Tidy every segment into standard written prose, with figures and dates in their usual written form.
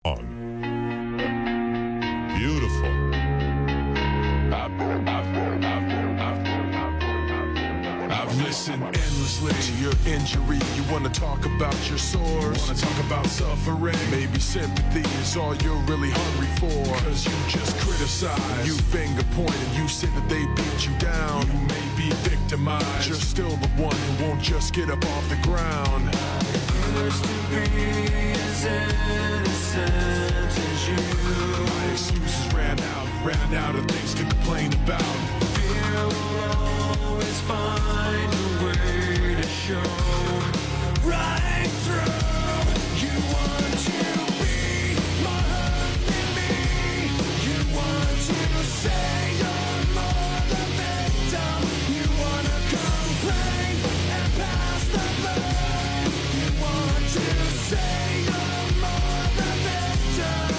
On. Beautiful. I've listened endlessly to your injury. You wanna talk about your sores, wanna talk about suffering. Maybe sympathy is all you're really hungry for. Cause you just criticize, you finger point, and you say that they beat you down. You may be victimized, you're still the one who won't just get up off the ground. Used to be as innocent as you. My excuses ran out of things to complain about. Fear will always find a way to show. Right through, you want to be more hurt than me. You want to say you're more the victim. You wanna complain and pass the blame. You want to say you're more the victim.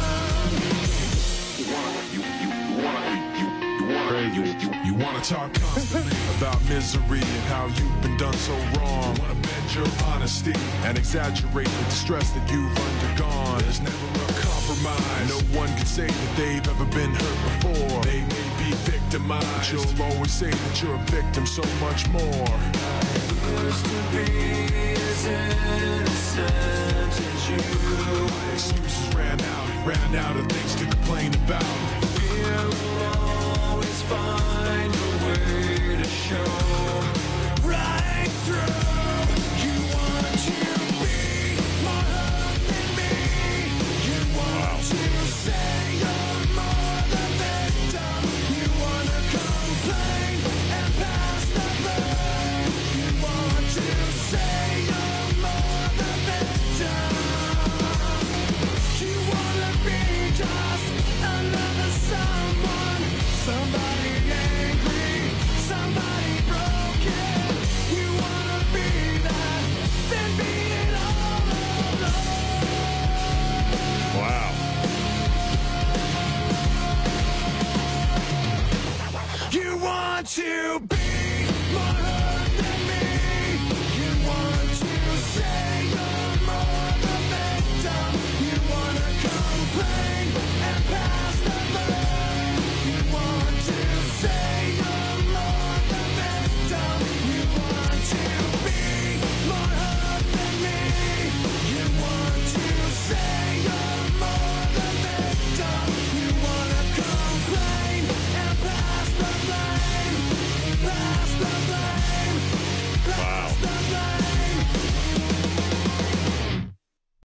You wanna talk constantly about misery and how you've been done so wrong. You wanna bend your honesty and exaggerate the distress that you've undergone. There's never a compromise. No one can say that they've ever been hurt before. They may be victimized, but you'll always say that you're a victim so much more. Used to be as innocent as you. My excuses ran out of things to complain about. Fear will always find a way to show. Right through, you want to be more hurt than me. You want to say you're more the victim. You wanna complain and pass the blame. You want to say you're more the victim. You wanna be just another someone, somebody angry, somebody broken. You wanna be that, then be it all alone. Wow. You want to be